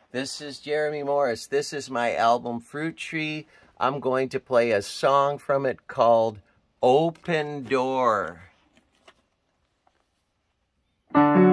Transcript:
This is Jeremy Morris. This is my album Fruit Tree. I'm going to play a song from it called Open Door.